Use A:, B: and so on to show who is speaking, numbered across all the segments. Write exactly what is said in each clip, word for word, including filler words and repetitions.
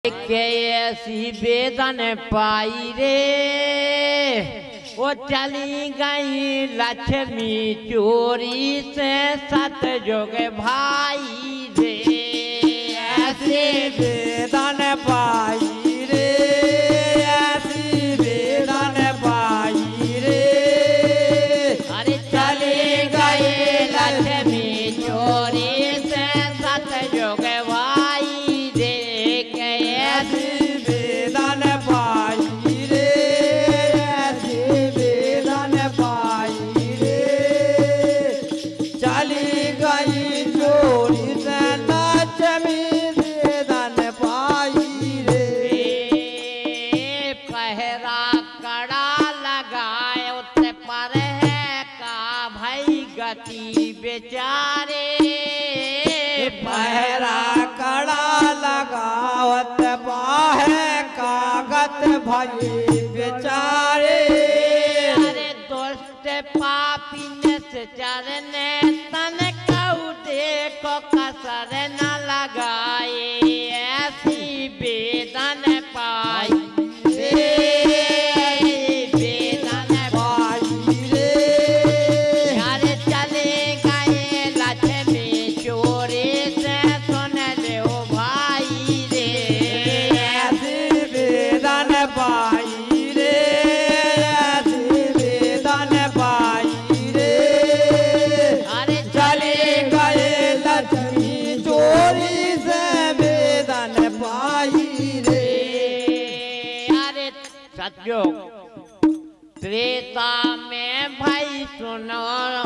A: के ऐसी बेदन पाई रे, वो चली गई लक्ष्मी चोरी से सतयुग भाई रे।
B: ऐसी बेदन पाई रे, ऐसी बेदन पाई रे,
A: अरे चली गई लक्ष्मी चोरी से सतयुग भाई रे। के
B: ऐसी बेदन पाई रे, ऐसी बेदन पाई रे, चली गई चोरी से लक्ष्मी बेदन पाई रे।
A: पहरा कड़ा लगाए उत पर है का भाई गति बेचारे।
B: पहरा कड़ा लगावत बाहे कागत भाई बेचारे।
A: अरे दोस्त पापी ने से चरने तन कऊ देखो कसर न लगाए। ऐसी बेदन पाई रे, बेदन
B: पाई रे,
A: अरे चले गए लक्ष्मी चोरी से सुन लो भाई रे।
B: ऐसी बेदन पाई रे, ऐसी बेदन पाई रे,
A: अरे
B: चले गए लक्ष्मी चोरी से बेदन पाई रे।
A: अरे सतयुग त्रेता में भाई सुनो,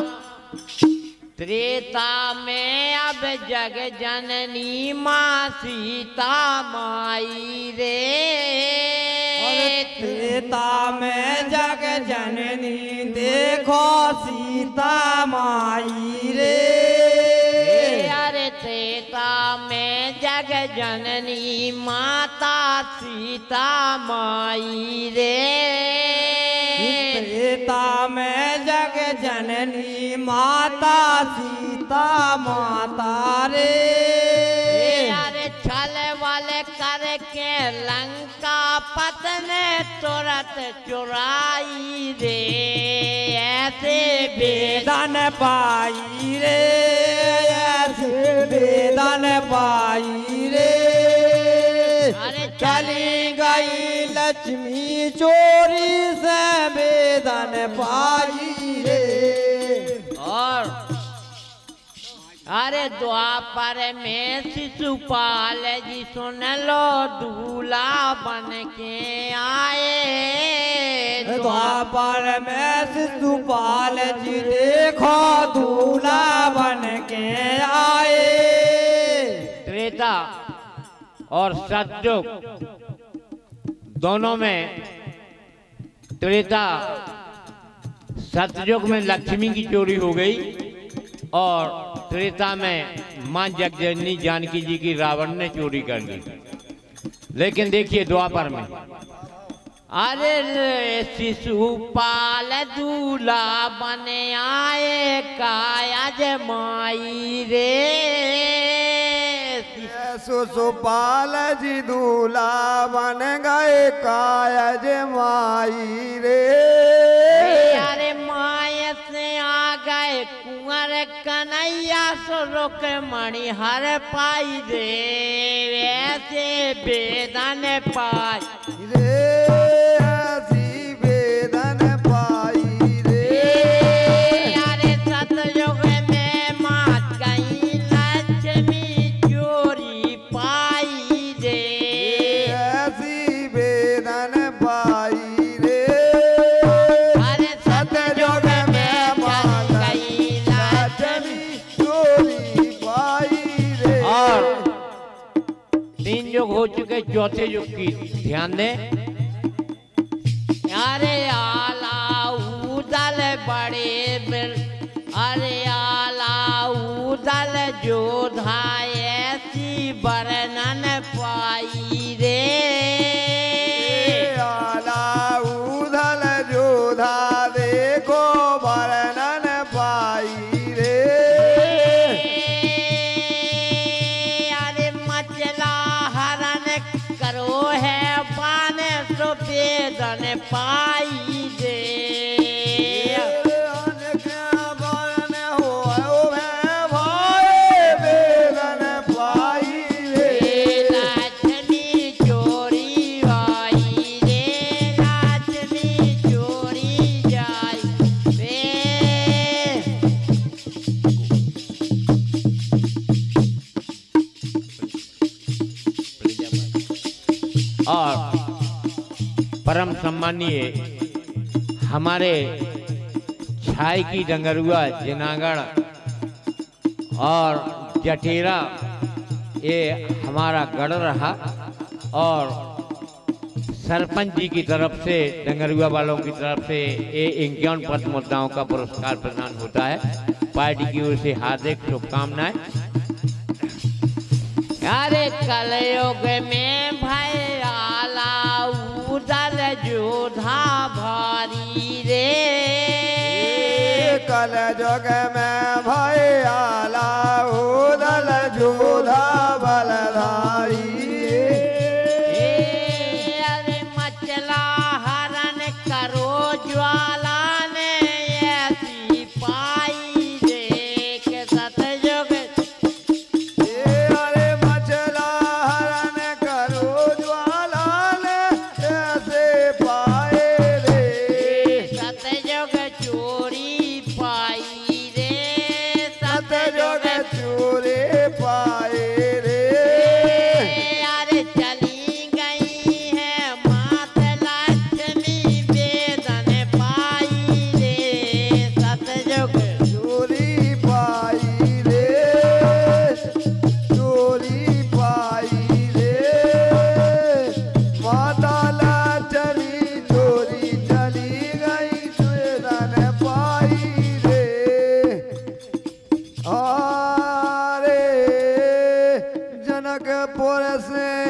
A: त्रेता में अब जग जननी माँ सीता माई रे।
B: और त्रेता में जग जननी देखो सीता माई रे।
A: अरे त्रेता में जग जननी माता सीता माई रे।
B: त्रेता में जग जननी माता सीता माता रे।
A: अरे छल वाले करके लंका पतने तुरंत चुराई रे। ऐसे बेदन
B: बेदन पाई रे, ऐसे बेदन पाई रे,
A: अरे
B: चली गई लक्ष्मी चोरी से बेदन पाई रे।
A: और अरे द्वापर में शिशुपाल जी सुन लो दूल्हा बन के आए।
B: द्वापर में शिशुपाल जी देखो दूल्हा बन के आए।
A: त्रेता और सतयुग दोनों में, त्रेता सतयुग में लक्ष्मी की चोरी हो गई और त्रेता में मां जगजननी जानकी जी की रावण ने चोरी कर ली। लेकिन देखिए द्वापर में, अरे शिशुपाल दूल्हा बने आए कायज माई रे।
C: शिशुपाल जी दूल्हा बन गए कायज माई रे।
A: अरे माय से आ गए कुंवर कन्हैया सो रुक मणि हर पाई रे। ऐसे बेदन पाई
C: रे, ऐसी बेदन पाई रे।
A: अरे सतयुग में मात गई लक्ष्मी चोरी पाई रे।
C: ऐसी बेदन पाई रे।
A: अरे सतयुग में मात गई
C: लक्ष्मी चोरी पाई रे।
A: और तीन युग हो चुके, चौथे युग की ध्यान दें। अरे आला उदल बड़े बिल, अरे आला उदल जोधा ऐसी वर्णन पाई रे।
C: आला उदल जोधा देखो वर्णन पाई रे।
A: अरे मचला हरण कर
B: बेदन पाई रे
A: और परम सम्मानीय हमारे छाई की डंगरुआ जनागढ़ और जटेरा ये हमारा गढ़ रहा और सरपंच जी की तरफ से डंगरुआ वालों की तरफ से ये इक्यावन पद मुद्दाओं का पुरस्कार प्रदान होता है। पार्टी की ओर से हार्दिक शुभकामनाएं।
B: अरे कलयुग में भाई आला उदल जोधा भारी रे
C: कलयुग में भाई आला उदल जोधा बलधारी
B: अरे मचला हरण करो ज्वाला ने ऐसी पाई रे के सतयुग
C: जनकपुर से